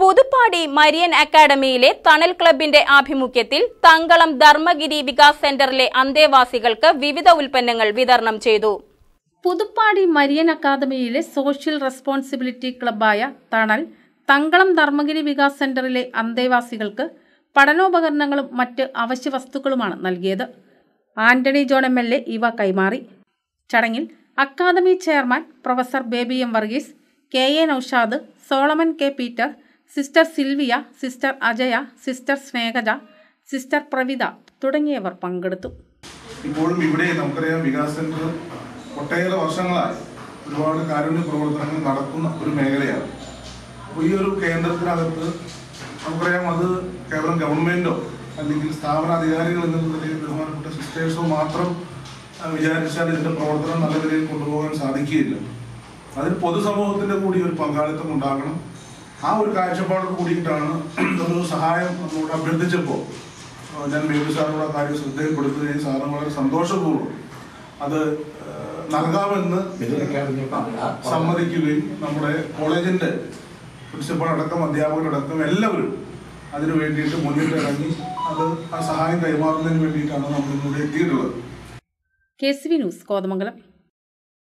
Puthuppadi Marian അക്കാദമിയിലെ തണൽ ക്ലബിന്റെ ആഭിമുഖ്യത്തിൽ തങ്കളം ധർമ്മഗിരി വികാസ് സെന്ററിലെ അന്തേവാസികൾക്ക് വിവിധ ഉൽപ്പന്നങ്ങൾ വിതരണം ചെയ്തു. പുതുപ്പാടി മരിയൻ അക്കാദമിയിലെ സോഷ്യൽ റെസ്പോൺസിബിലിറ്റി ക്ലബ്ബായ തണൽ തങ്കളം ധർമ്മഗിരി വികാസ് സെന്ററിലെ അന്തേവാസികൾക്ക് പഠനോപകരണങ്ങളും മറ്റ് അവശ്യ വസ്തുക്കളുമാണ് നൽകിയത്. ആന്റണി ജോൺ MLA ഇവ കൈമാറി. ചടങ്ങിൽ academy chairman professor Baby M. Varghese, KA Noushad, Solomon K. Peter, sister Silvia, sister Ajaya, sister Snehaja, sister Pravitha തുടങ്ങിയവർ പങ്കെടുത്തു. ഇപ്പോഴും ഇവിടെ നമുക്കറിയാം വികാസ് സെന്റർ ഒട്ടേറെ വർഷങ്ങളായി ഒരുപാട് കാരുണ്യ പ്രവർത്തനങ്ങൾ നടക്കുന്ന ഒരു മേഖലയാണ്. അപ്പോൾ ഈ ഒരു കേന്ദ്രത്തിനകത്ത് നമുക്കറിയാം അത് കേവലം ഗവൺമെൻറ്റോ അല്ലെങ്കിൽ സ്ഥാപനാധികാരികൾ എന്നുള്ള നിലയിൽ ബഹുമാനപ്പെട്ട സിസ്റ്റേഴ്സോ മാത്രം വിചാരിച്ചാൽ ഇതിൻ്റെ പ്രവർത്തനം നല്ല നിലയിൽ കൊണ്ടുപോകാൻ സാധിക്കുകയില്ല. അതിന് പൊതുസമൂഹത്തിൻ്റെ കൂടി ഒരു പങ്കാളിത്തം ഉണ്ടാകണം. ആ ഒരു കാഴ്ചപ്പാടോട് കൂടിയിട്ടാണ് ഒരു സഹായം നമ്മളോട് അഭ്യർത്ഥിച്ചപ്പോൾ ഞാൻ ബേബി സാറിനോട് ആ കാര്യം ശ്രദ്ധയിൽപ്പെടുത്തുകയും സാറിന് വളരെ സന്തോഷപൂർവ്വം അത് നൽകാമെന്ന് സമ്മതിക്കുകയും നമ്മുടെ കോളേജിൻ്റെ പ്രിൻസിപ്പൾ അടക്കം അധ്യാപകരടക്കം എല്ലാവരും അതിനു വേണ്ടിയിട്ട് മുന്നിട്ടിറങ്ങി അത് ആ സഹായം കൈമാറുന്നതിന് വേണ്ടിയിട്ടാണ് നമ്മൾ ഇന്നിവിടെ എത്തിയിട്ടുള്ളത്. KCV news Kothamangalam.